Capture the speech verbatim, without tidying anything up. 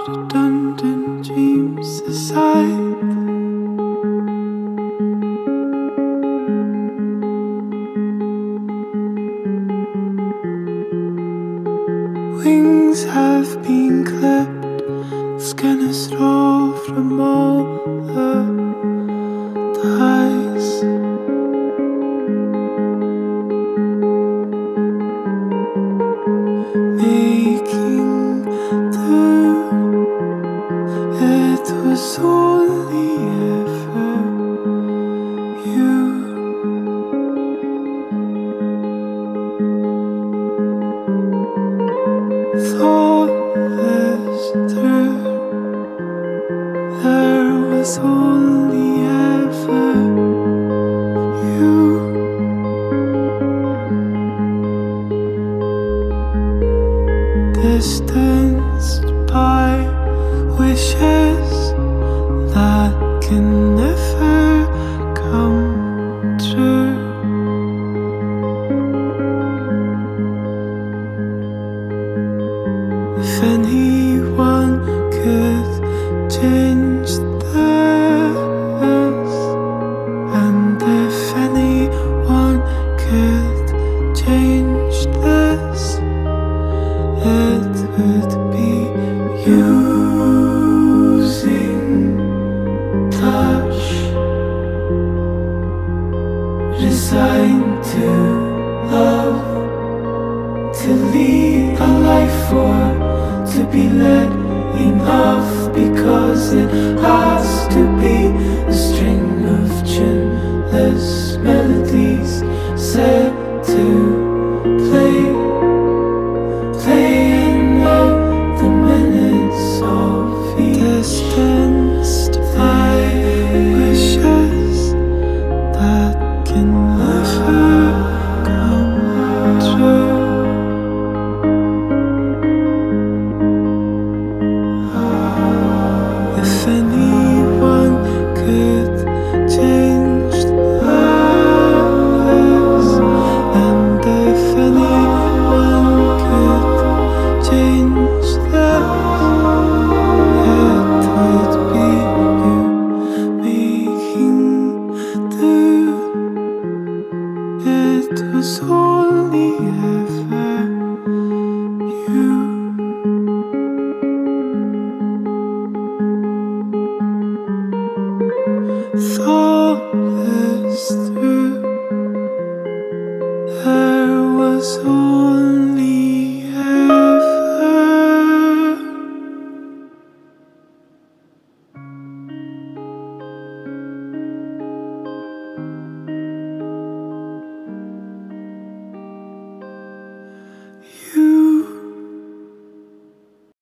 redundant dreams aside. Wings have been clipped, skin is raw from all the ties. Making do, it was only ever you. Thought this through, there was only ever you. Distanced by wishes that can never come true. If anyone could change this, and if anyone could change this, it would be using touch, resigned to love, to lead a life for, to be led enough, because it has to be a string of tuneless melodies set to